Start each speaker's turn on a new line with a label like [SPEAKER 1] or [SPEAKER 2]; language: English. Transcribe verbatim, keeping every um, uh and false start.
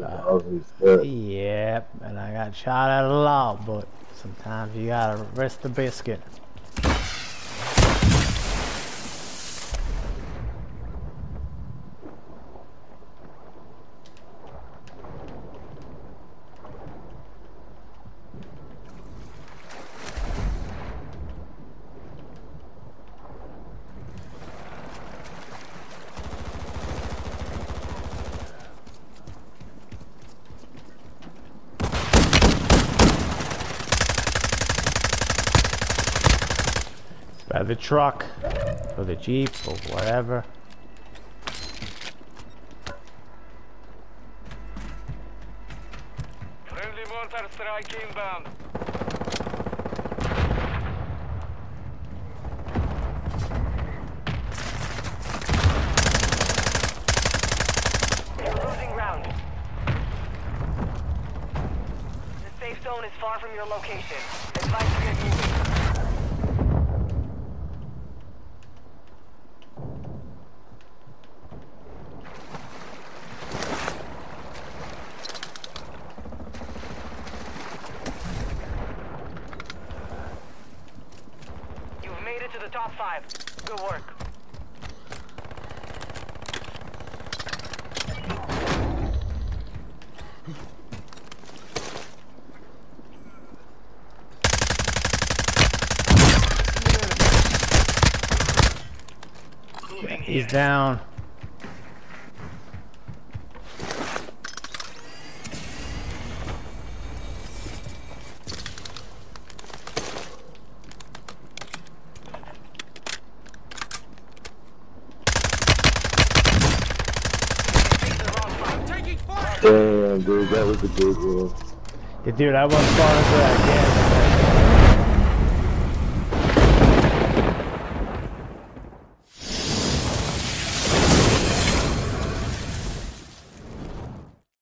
[SPEAKER 1] Uh, yep, and I got shot at a lot, but sometimes you gotta risk the biscuit. By the truck, or the Jeep, or whatever.
[SPEAKER 2] Friendly mortar strike inbound. You're losing ground. The safe zone is far from your location. Advise to get moving. To the top five. Good work.
[SPEAKER 1] He's down.
[SPEAKER 3] Damn, dude, that was a big one.
[SPEAKER 1] Yeah, dude, I wasn't falling for that again.